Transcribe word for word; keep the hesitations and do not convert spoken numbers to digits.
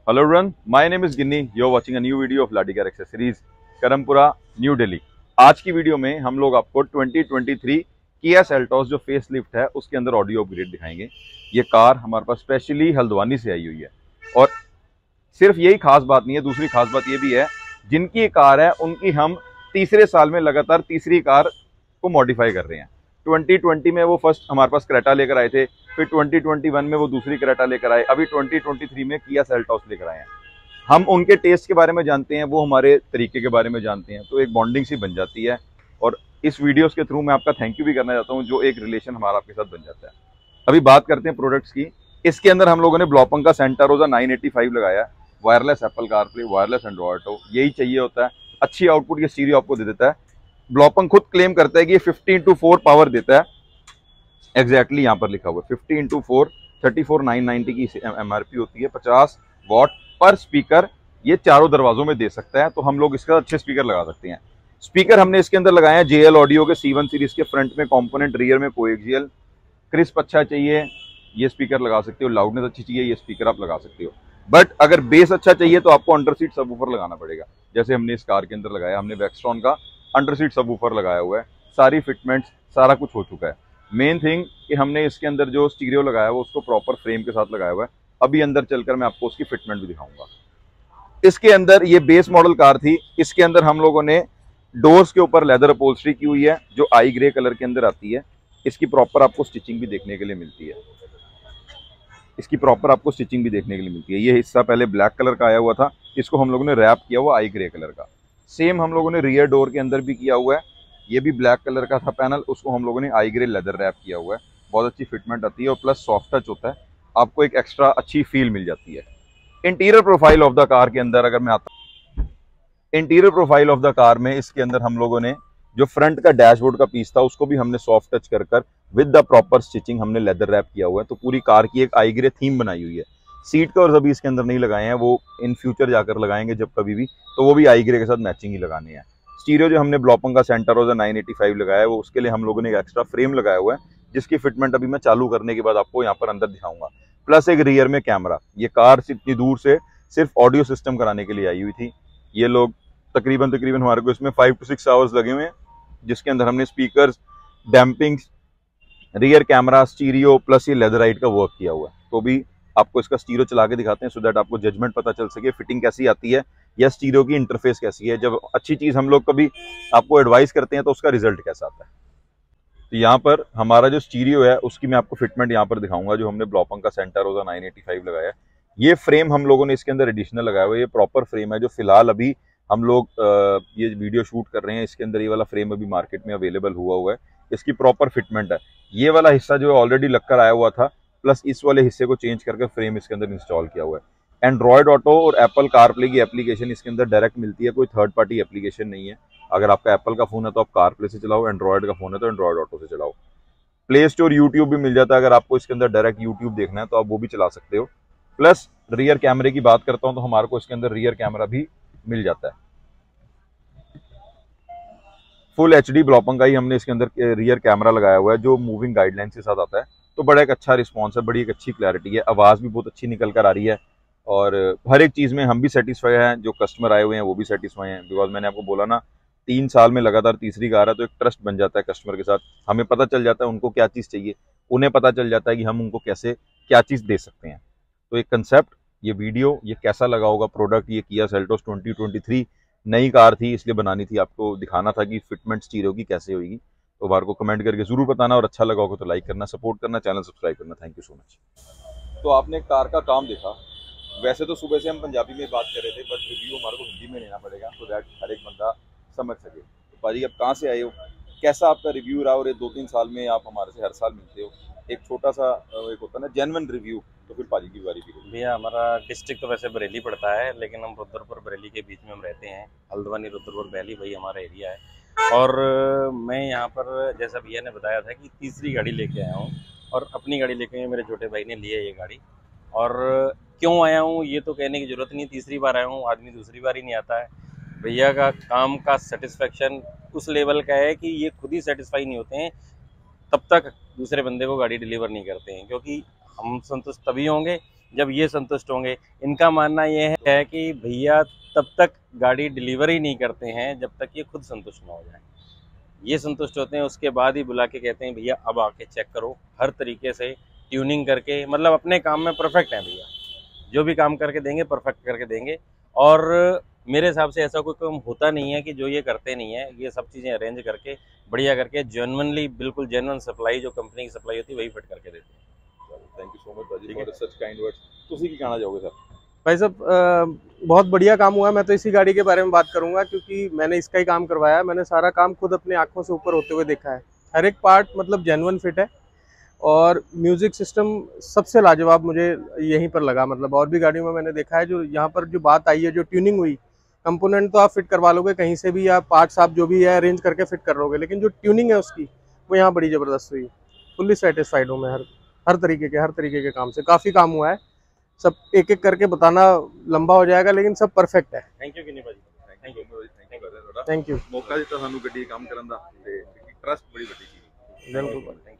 Hello everyone, my name is Ginny. You're watching a new video of Ladikar Accessories, Karampura, New Delhi. आज की video में हम लोग आपको twenty twenty three Kia Seltos जो फेस लिफ्ट है उसके अंदर ऑडियो अपग्रेड दिखाएंगे। ये कार हमारे पास स्पेशली हल्द्वानी से आई हुई है और सिर्फ यही खास बात नहीं है, दूसरी खास बात ये भी है, जिनकी ये कार है उनकी हम तीसरे साल में लगातार तीसरी कार को मॉडिफाई कर रहे हैं। ट्वेंटी ट्वेंटी में वो फर्स्ट हमारे पास क्रेटा लेकर आए थे, फिर ट्वेंटी ट्वेंटी वन में वो दूसरी क्रेटा लेकर आए, अभी ट्वेंटी ट्वेंटी थ्री में किया सेल्टोस लेकर आए हैं। हम उनके टेस्ट के बारे में जानते हैं, वो हमारे तरीके के बारे में जानते हैं, तो एक बॉन्डिंग सी बन जाती है। और इस वीडियोस के थ्रू मैं आपका थैंक यू भी करना चाहता हूँ, जो एक रिलेशन हमारा आपके साथ बन जाता है। अभी बात करते हैं प्रोडक्ट्स की। इसके अंदर हम लोगों ने ब्लॉपंग का सेंटा रोजा नाइन एटी फाइव लगाया है, wireless Apple CarPlay, wireless Android auto, यही चाहिए होता है। अच्छी आउटपुट ये स्टीरियो आपको दे देता है। ब्लॉपंग खुद क्लेम करता है कि ये फिफ्टी इंटू फोर पावर देता है, एग्जैक्टली यहाँ पर लिखा हुआ है fifty into four, thirty four nine ninety की एमआरपी होती है। पचास वॉट पर स्पीकर ये चारों दरवाजों में दे सकता है, तो हम लोग इसका अच्छे स्पीकर लगा सकते हैं। स्पीकर हमने इसके अंदर लगाए हैं जेएल ऑडियो के सी वन सीरीज के, फ्रंट में कंपोनेंट, रियर में कोएक्सियल। क्रिस्प अच्छा चाहिए ये स्पीकर लगा सकते हो, लाउडनेस अच्छी चाहिए ये स्पीकर आप लगा सकते हो। बट अगर बेस अच्छा चाहिए तो आपको अंडर सीट सबवूफर लगाना पड़ेगा, जैसे हमने इस कार के अंदर लगाया। हमने वैक्सट्रॉन का अंडर सीट सबवूफर लगाया हुआ है, सारी फिटमेंट्स सारा कुछ हो चुका है। मेन थिंग कि हमने इसके अंदर जो स्टीरियो लगाया हुआ उसको प्रॉपर फ्रेम के साथ लगाया हुआ है। अभी अंदर चलकर मैं आपको उसकी फिटमेंट भी दिखाऊंगा। इसके अंदर ये बेस मॉडल कार थी, इसके अंदर हम लोगों ने डोर्स के ऊपर लेदर अपहोल्स्ट्री की हुई है जो आई ग्रे कलर के अंदर आती है। इसकी प्रॉपर आपको स्टिचिंग भी देखने के लिए मिलती है, इसकी प्रॉपर आपको स्टिचिंग भी देखने के लिए मिलती है। ये हिस्सा पहले ब्लैक कलर का आया हुआ था, इसको हम लोगों ने रैप किया हुआ आई ग्रे कलर का। सेम हम लोगों ने रियर डोर के अंदर भी किया हुआ है, ये भी ब्लैक कलर का था पैनल, उसको हम लोगों ने आई ग्रे लेदर रैप किया हुआ है। बहुत अच्छी फिटमेंट आती है और प्लस सॉफ्ट टच होता है, आपको एक एक्स्ट्रा अच्छी फील मिल जाती है। Interior profile of the car के अंदर अगर मैं आता हूँ, interior profile of the car में इसके अंदर हम लोगों ने जो फ्रंट का डैशबोर्ड का पीस था उसको भी हमने सॉफ्ट टच कर कर विद द प्रॉपर स्टिचिंग हमने लेदर रैप किया हुआ है। तो पूरी कार की एक आई ग्रे थीम बनाई हुई है। सीट कवर्स अभी इसके अंदर नहीं लगाए हैं, वो इन फ्यूचर जाकर लगाएंगे जब कभी भी, तो वो भी आई ग्रे के साथ मैचिंग ही लगाने हैं। स्टीरियो जो हमने ब्लॉपंग का सेंटा रोजा नाइन एटी फाइव लगाया है, वो उसके लिए हम लोगों ने एक एक्स्ट्रा फ्रेम लगाया हुआ है, जिसकी फिटमेंट अभी मैं चालू करने के बाद आपको यहाँ पर अंदर दिखाऊंगा। प्लस एक रियर में कैमरा। ये कार इतनी दूर से सिर्फ ऑडियो सिस्टम कराने के लिए आई हुई थी। ये लोग तकरीबन तकरीबन हमारे को इसमें फाइव टू सिक्स आवर्स लगे हुए हैं, जिसके अंदर हमने speakers, damping, rear camera, stereo plus ये लेदराइट का वर्क किया हुआ है। तो भी आपको इसका स्टीरियो चला के दिखाते हैं, सो दैट आपको जजमेंट पता चल सके फिटिंग कैसी आती है या स्टीरियो की इंटरफेस कैसी है। जब अच्छी चीज़ हम लोग कभी आपको एडवाइस करते हैं तो उसका रिजल्ट कैसा आता है। तो यहाँ पर हमारा जो स्टीरियो है उसकी मैं आपको फिटमेंट यहाँ पर दिखाऊंगा, जो हमने ब्लॉपंग का सेंटा रोजा नाइन एटी फाइव लगाया है। ये फ्रेम हम लोगों ने इसके अंदर एडिशनल लगाया हुआ है, ये प्रॉपर फ्रेम है जो फिलहाल अभी हम लोग ये वीडियो शूट कर रहे हैं। इसके अंदर ये वाला फ्रेम अभी मार्केट में अवेलेबल हुआ हुआ है, इसकी प्रॉपर फिटमेंट है। ये वाला हिस्सा जो है ऑलरेडी लगकर आया हुआ था, प्लस इस वाले हिस्से को चेंज करके फ्रेम इसके अंदर इंस्टॉल किया हुआ है। एंड्रॉयड ऑटो और एप्पल कारप्ले की एप्लीकेशन इसके अंदर डायरेक्ट मिलती है, कोई थर्ड पार्टी एप्लीकेशन नहीं है। अगर आपका एप्पल का फोन है तो आप कारप्ले से चलाओ, एंड्रॉयड का फोन है तो एंड्रॉयड ऑटो से चलाओ। प्ले स्टोर यूट्यूब भी मिल जाता है, अगर आपको इसके अंदर डायरेक्ट यूट्यूब देखना है तो आप वो भी चला सकते हो। प्लस रियर कैमरे की बात करता हूँ तो हमारे को इसके अंदर रियर कैमरा भी मिल जाता है। फुल एच डी ब्लॉपंग का ही हमने इसके अंदर रियर कैमरा लगाया हुआ है, जो मूविंग गाइडलाइंस के साथ आता है। तो बड़ा एक अच्छा रिस्पॉन्स है, बड़ी एक अच्छी क्लैरिटी है, आवाज़ भी बहुत अच्छी निकल कर आ रही है। और हर एक चीज़ में हम भी सेटिस्फाई हैं, जो कस्टमर आए हुए हैं वो भी सेटिस्फाई हैं। बिकॉज मैंने आपको बोला ना, तीन साल में लगातार तीसरी कार है, तो एक ट्रस्ट बन जाता है कस्टमर के साथ। हमें पता चल जाता है उनको क्या चीज़ चाहिए, उन्हें पता चल जाता है कि हम उनको कैसे क्या चीज़ दे सकते हैं। तो एक कंसेप्ट, ये वीडियो, ये कैसा लगा होगा प्रोडक्ट। ये Kia Seltos twenty twenty three नई कार थी, इसलिए बनानी थी, आपको दिखाना था कि फिटमेंट स्टीरियो की कैसे होगी। तो बार को कमेंट करके जरूर बताना, और अच्छा लगा होगा तो लाइक करना, सपोर्ट करना, चैनल सब्सक्राइब करना। Thank you so much. तो आपने कार का काम देखा। वैसे तो सुबह से हम पंजाबी में बात कर रहे थे, बट रिव्यू हमारे को हिंदी में लेना पड़ेगा, तो दैट हर एक बंदा समझ सके। तो पाजी अब कहाँ से आए हो, कैसा आपका रिव्यू रहा, और ये दो तीन साल में आप हमारे से हर साल मिलते हो, एक छोटा सा एक होता है ना जेन्युइन रिव्यू, तो फिर पाजी की बारी भी। भैया हमारा डिस्ट्रिक्ट तो वैसे बरेली पड़ता है, लेकिन हम रुद्रपुर बरेली के बीच में हम रहते हैं। हल्द्वानी रुद्रपुर वैली वही हमारा एरिया है। और मैं यहाँ पर जैसा भैया ने बताया था कि तीसरी गाड़ी लेके आया हूँ, और अपनी गाड़ी लेके मेरे छोटे भाई ने ली है ये गाड़ी। और क्यों आया हूँ ये तो कहने की ज़रूरत नहीं, तीसरी बार आया हूँ, आदमी दूसरी बार ही नहीं आता है। भैया का काम का सेटिस्फेक्शन उस लेवल का है कि ये खुद ही सेटिस्फाई नहीं होते हैं तब तक दूसरे बंदे को गाड़ी डिलीवर नहीं करते हैं, क्योंकि हम संतुष्ट तभी होंगे जब ये संतुष्ट होंगे। इनका मानना ये है कि भैया तब तक गाड़ी डिलीवरी नहीं करते हैं जब तक ये खुद संतुष्ट ना हो जाए। ये संतुष्ट होते हैं, उसके बाद ही बुला के कहते हैं भैया अब आके चेक करो, हर तरीके से ट्यूनिंग करके, मतलब अपने काम में परफेक्ट है भैया, जो भी काम करके देंगे परफेक्ट करके देंगे। और मेरे हिसाब से ऐसा कोई काम होता नहीं है कि जो ये करते नहीं है, ये सब चीज़ें अरेंज करके बढ़िया करके जेन्युइनली, बिल्कुल जेन्युइन सप्लाई जो कंपनी की सप्लाई होती है वही फिट करके देते हैं। थैंक यू सो मच भाजी फॉर सच काइंड वर्ड्स। ਤੁਸੀਂ ਕੀ कहना चाहोगे सर? भाई साहब बहुत बढ़िया काम हुआ है। मैं तो इसी गाड़ी के बारे में बात करूंगा क्योंकि मैंने इसका ही काम करवाया है। मैंने सारा काम खुद अपनी आंखों से ऊपर होते हुए देखा है। हर एक पार्ट मतलब जेन्युइन फिट है और म्यूजिक सिस्टम सबसे लाजवाब मुझे यहीं पर लगा। मतलब और भी गाड़ियों में मैंने देखा है, जो यहाँ पर जो बात आई है, जो ट्यूनिंग हुई, कंपोनेंट तो आप फिट करवा लोगे कहीं से भी, या पार्ट्स आप जो भी है अरेंज करके फिट कर लोगे, लेकिन जो ट्यूनिंग है उसकी वो यहाँ बड़ी ज़बरदस्त हुई। फुल्ली सेटिस्फाइड हूँ मैं हर हर तरीके के हर तरीके के काम से। काफ़ी काम हुआ है, सब एक एक करके बताना लंबा हो जाएगा, लेकिन सब परफेक्ट है। थैंक यू किन्नी भाजी, thank you thank you thank you. मौका दिता सानू गड्डी काम करन दा ते ट्रस्ट बड़ी वड्डी चीज़। बिल्कुल।